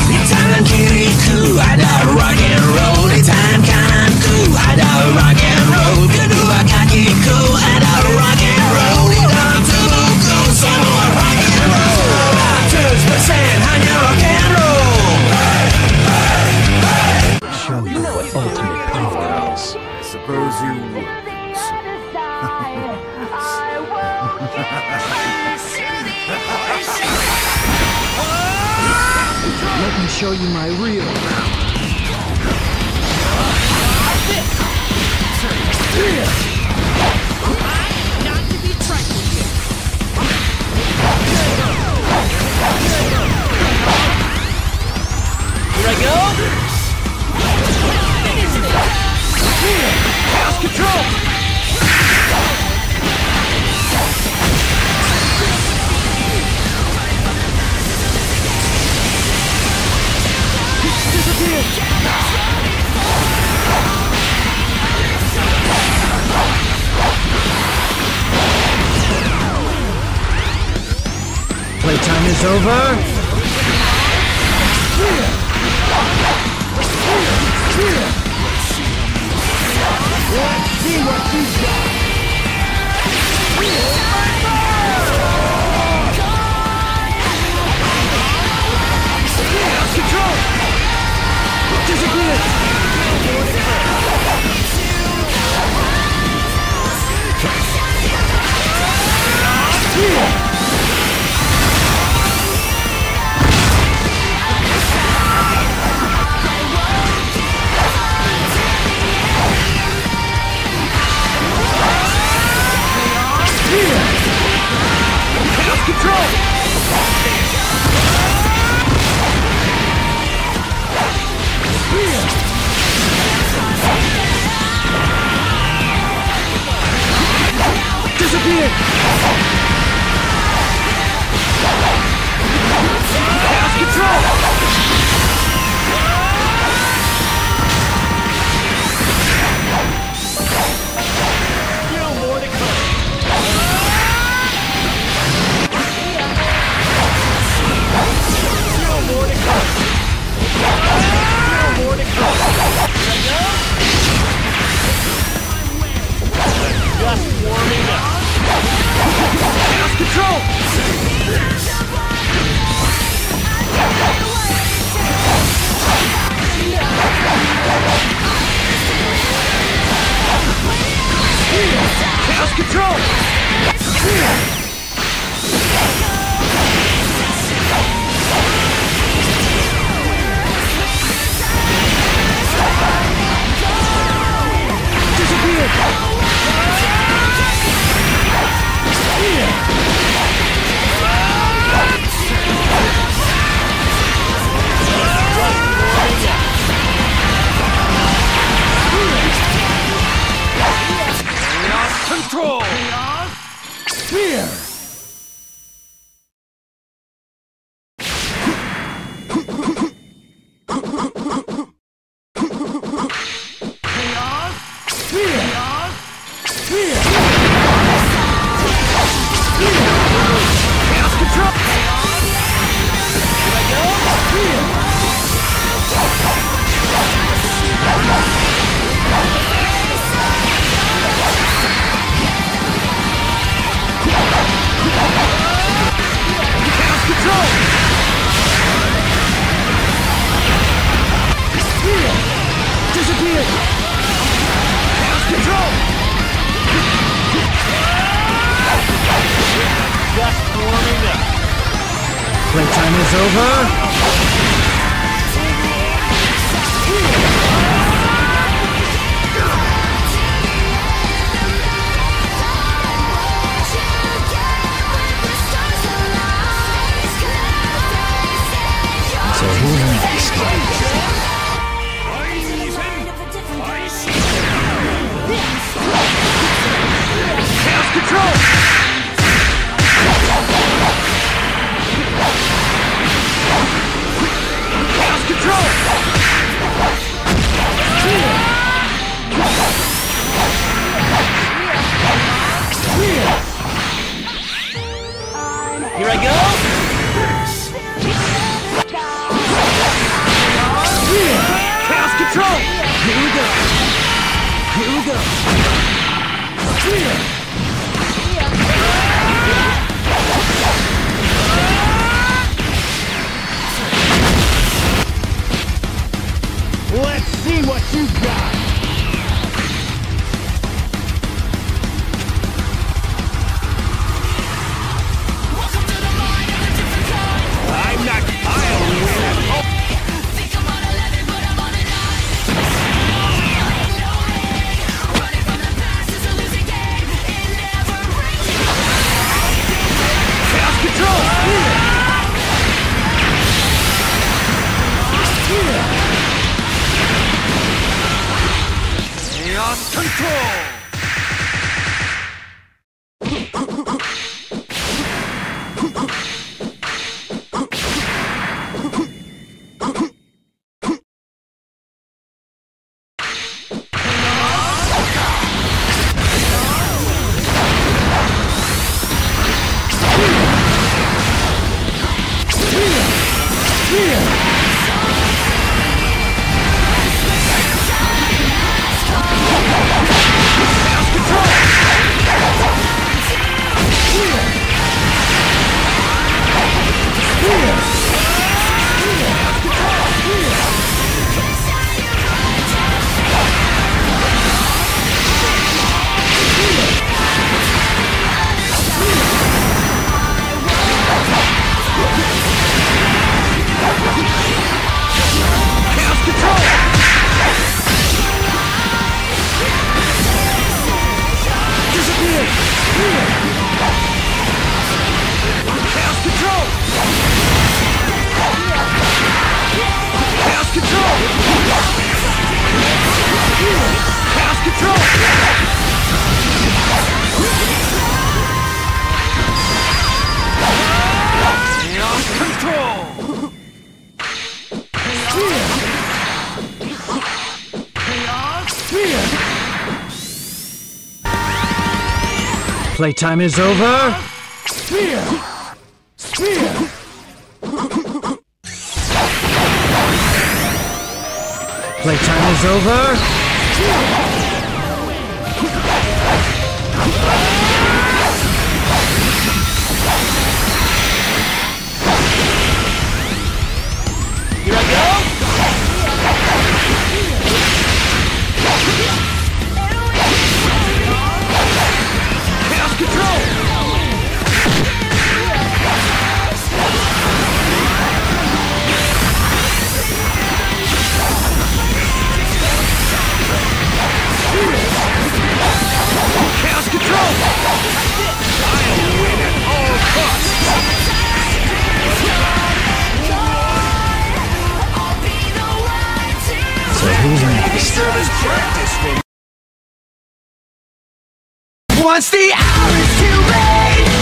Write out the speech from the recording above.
Itan kiriku ada rock and roll. Itan kananku ada rock and roll. Kedua kakiku ada rock and roll. Di dalam tubuhku semua rock and roll. 100% hanya rock and roll. Show you what ultimate power is. I suppose you would. Let me show you my real power. Not to be trifled with. Here I go. Chaos control! Playtime is over. Let's see what you've got. Control! Disappear! Control! Disappear! Chaos control! Still more to come. Still more to come. Still more to come. Here I go. Just warming up. Chaos control! Chaos control! Disappear! Control! Fear! Playtime is over. So who's next? Chaos control! Control! Here we go! Here we go! Let's see what you got! I'm not... I'll win! Oh. Chaos Control! Chaos Control! Playtime is over! Sphere! Sphere! Playtime is over! Here I go! Chaos Control! Chaos Control! I'll win at all costs! So who's next? Once the hour is too late,